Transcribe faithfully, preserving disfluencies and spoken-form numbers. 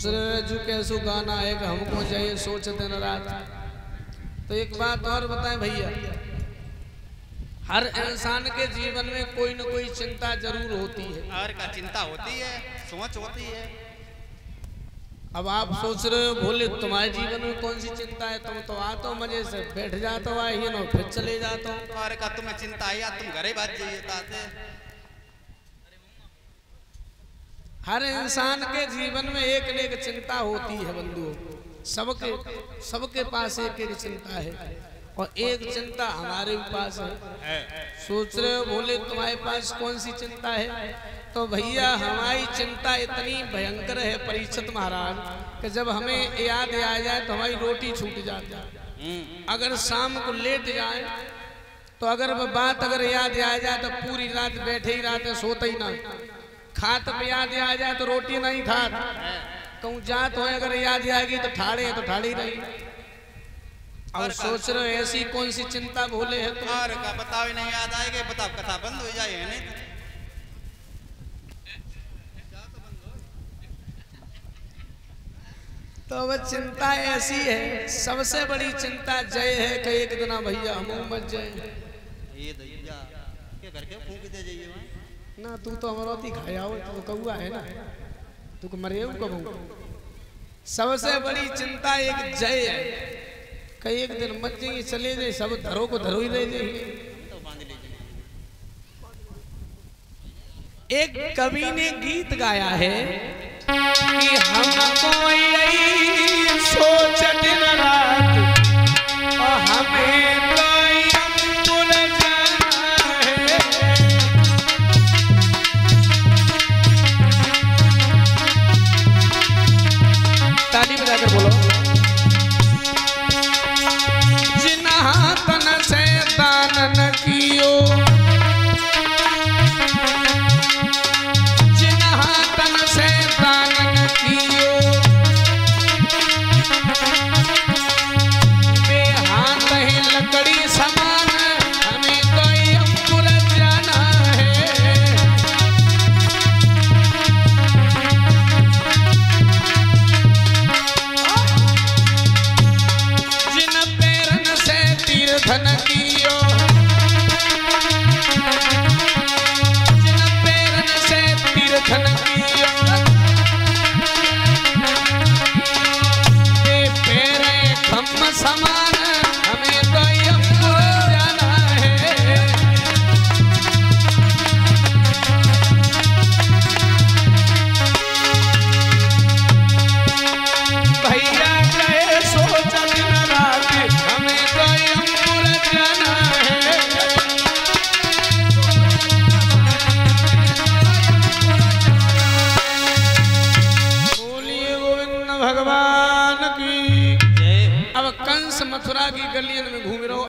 सोच रहे जो कैसो गाना है कि हमको चाहिए सोच दिन रात। तो एक बात और बताएं भैया, हर इंसान के जीवन में कोई न कोई चिंता जरूर होती है। हर का चिंता होती है, सोच होती है। अब आप सोच रहे हो भोले तुम्हारे जीवन में कौन सी चिंता है, तुम तो आते हो मजे से बैठ जाते हो आई ना फिर चले जाते हो। और का तुम्हें चिंता है या तुम घरे बात जाइए ताते। हर इंसान के जीवन में एक न एक चिंता होती है बंधुओं, सबके सबके पास एक एक चिंता है और एक चिंता हमारे पास है। सोच रहे हो भोले तुम्हारे पास कौन सी चिंता है, तो भैया हमारी चिंता इतनी भयंकर है परीक्षित महाराज कि जब हमें याद आ जाए तो हमारी रोटी छूट जाती है। अगर शाम को लेट जाए तो अगर वह बात अगर याद आ जाए तो पूरी रात बैठे ही रहते, सोते ही ना। खात पे याद आ जाए तो रोटी नहीं खात, कहूँ जात हो अगर याद आएगी तो ठाड़े है तो ठाड़ी रही। और सोच रहे हो ऐसी कौन सी चिंता भोले है तुम। और का बताओ नहीं याद आएगा, बताओ कथा बंद हो जाए नहीं। तो वह चिंता ऐसी है, सबसे बड़ी चिंता जय है कि एक दिन भैया हम मत जाए। ये दैया के करके फूंक दे जाइए वहां ना। तू तो अमरौती खाया हो, तू कौआ है ना, तू को मरे कबू। सबसे बड़ी चिंता एक जय है कि एक दिन मत जाइए चले जाए, सब धरो को धरो ही रह जाइए। तो बांध लीजिए। एक कवि ने गीत गाया है कि हमको यही सोच दिन रात और हमें तो अंकुल जाना है। ताली बजाकर बोलो। जिन्हा तन से दान न कियो, लकड़ी समान हमें तो अंकुर जाना है। जिन पैरन से तीर्थन कियो, जिन पैरन से तीर्थन कियो, ये पैरे खम्म समान हमें तो अंकुर जाना है। भैया कहे सोच दिन रात हमें तो अंकुर जाना है। बोलिए गोविंद भगवान की। अब कंस मथुरा की गलियों में घूम रहे हो,